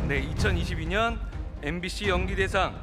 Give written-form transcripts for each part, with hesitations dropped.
네, 2022년 MBC 연기대상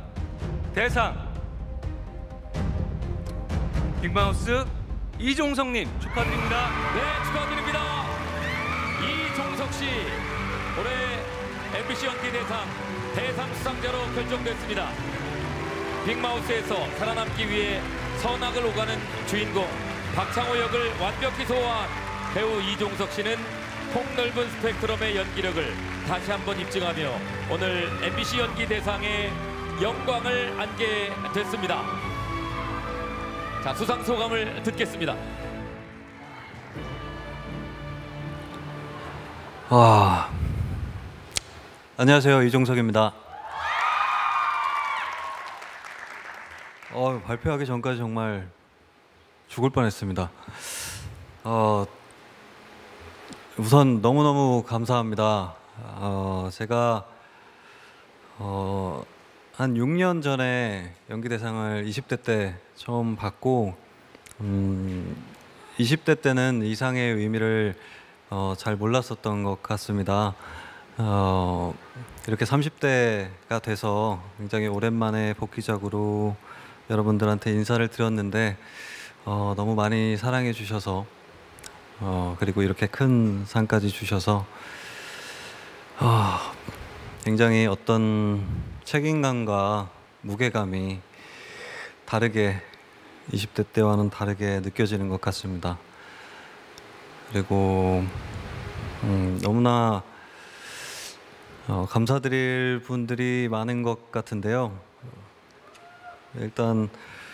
빅마우스 이종석님 축하드립니다. 네, 축하드립니다. 이종석 씨 올해 MBC 연기대상 대상 수상자로 결정됐습니다. 빅마우스에서 살아남기 위해 선악을 오가는 주인공 박창호 역을 완벽히 소화한 배우 이종석 씨는 폭넓은 스펙트럼의 연기력을 다시 한번 입증하며 오늘 MBC 연기대상의 영광을 안게 됐습니다. 자, 수상 소감을 듣겠습니다. 안녕하세요, 이종석입니다. 발표하기 전까지 정말 죽을 뻔했습니다. 우선 너무너무 감사합니다. 제가 한 6년 전에 연기대상을 20대 때 처음 받고 20대 때는 이 상의 의미를 잘 몰랐었던 것 같습니다. 이렇게 30대가 돼서 굉장히 오랜만에 복귀작으로 여러분들한테 인사를 드렸는데 너무 많이 사랑해 주셔서 그리고 이렇게 큰 상까지 주셔서 굉장히 어떤 책임감과 무게감이 다르게 20대 때와는 다르게 느껴지는 것 같습니다. 그리고 너무나 감사드릴 분들이 많은 것 같은데요. 일단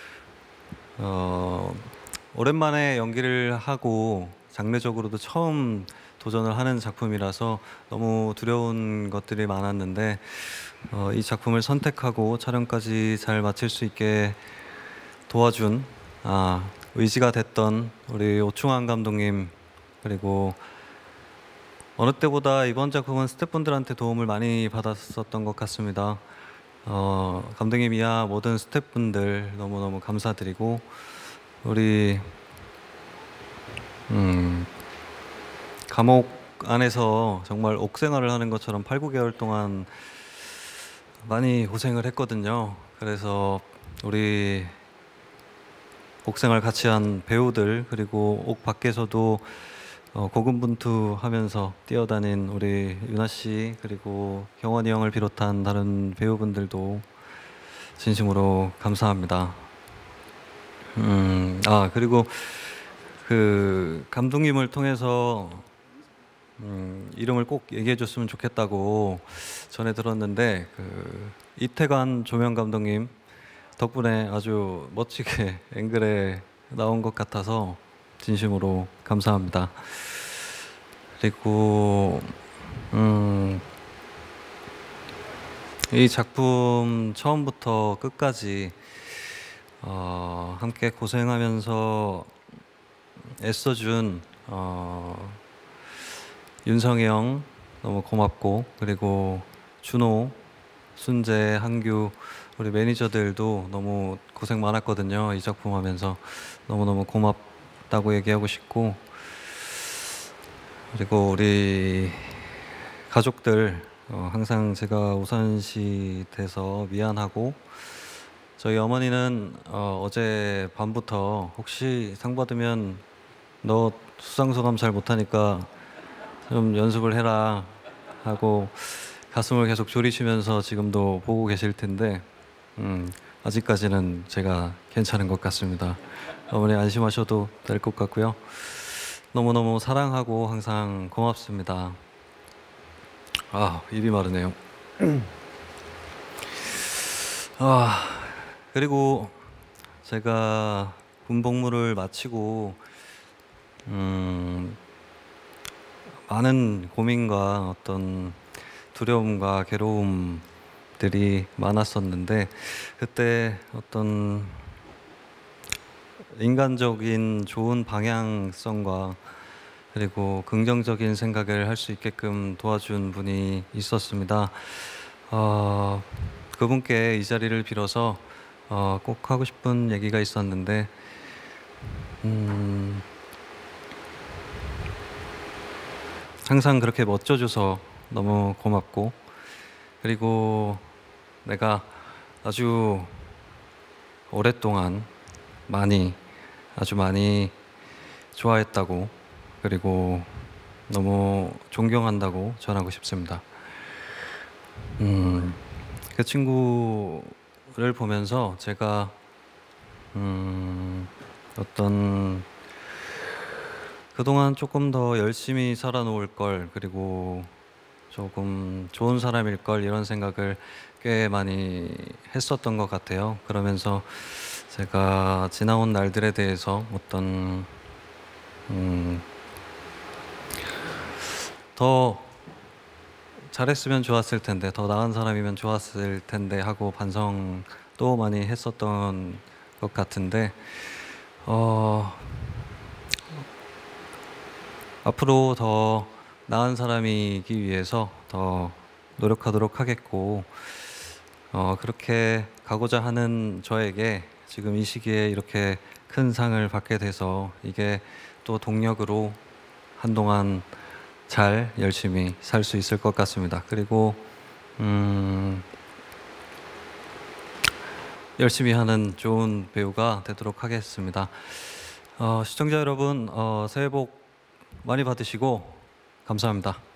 오랜만에 연기를 하고 장르적으로도 처음 도전을 하는 작품이라서 너무 두려운 것들이 많았는데 이 작품을 선택하고 촬영까지 잘 마칠 수 있게 도와준 의지가 됐던 우리 오충환 감독님, 그리고 어느 때보다 이번 작품은 스태프분들한테 도움을 많이 받았었던 것 같습니다. 감독님 이하 모든 스태프분들 너무너무 감사드리고, 우리 감옥 안에서 정말 옥생활을 하는 것처럼 8, 9개월 동안 많이 고생을 했거든요. 그래서 우리 옥생활 같이 한 배우들, 그리고 옥 밖에서도 고군분투하면서 뛰어다닌 우리 윤아 씨, 그리고 경원이 형을 비롯한 다른 배우분들도 진심으로 감사합니다. 그리고 그 감독님을 통해서 이름을 꼭 얘기해 줬으면 좋겠다고 전해 들었는데, 그 이태관 조명 감독님 덕분에 아주 멋지게 앵글에 나온 것 같아서 진심으로 감사합니다. 그리고 이 작품 처음부터 끝까지 함께 고생하면서 애써준 윤성이 형 너무 고맙고, 그리고 준호, 순재, 한규 우리 매니저들도 너무 고생 많았거든요. 이 작품 하면서 너무너무 고맙다고 얘기하고 싶고, 그리고 우리 가족들 항상 제가 우선시 돼서 미안하고, 저희 어머니는 어제 밤부터 혹시 상 받으면 너 수상소감 잘 못하니까 좀 연습을 해라 하고 가슴을 계속 졸이시면서 지금도 보고 계실 텐데 아직까지는 제가 괜찮은 것 같습니다. 어머니 안심하셔도 될 것 같고요. 너무너무 사랑하고 항상 고맙습니다. 입이 마르네요. 그리고 제가 군복무를 마치고 많은 고민과 어떤 두려움과 괴로움들이 많았었는데, 그때 어떤 인간적인 좋은 방향성과 그리고 긍정적인 생각을 할 수 있게끔 도와준 분이 있었습니다. 그분께 이 자리를 빌어서 꼭 하고 싶은 얘기가 있었는데, 항상 그렇게 멋져줘서 너무 고맙고, 그리고 내가 아주 오랫동안 아주 많이 좋아했다고, 그리고 너무 존경한다고 전하고 싶습니다. 그 친구를 보면서 제가 어떤 그동안 조금 더 열심히 살아놓을 걸, 그리고 조금 좋은 사람일 걸, 이런 생각을 꽤 많이 했었던 것 같아요. 그러면서 제가 지나온 날들에 대해서 어떤 더 잘했으면 좋았을 텐데, 더 나은 사람이면 좋았을 텐데 하고 반성도 많이 했었던 것 같은데, 앞으로 더 나은 사람이기 위해서 더 노력하도록 하겠고, 그렇게 가고자 하는 저에게 지금 이 시기에 이렇게 큰 상을 받게 돼서 이게 또 동력으로 한동안 잘 열심히 살 수 있을 것 같습니다. 그리고 열심히 하는 좋은 배우가 되도록 하겠습니다. 시청자 여러분, 새해 복 많이 받으시고 감사합니다.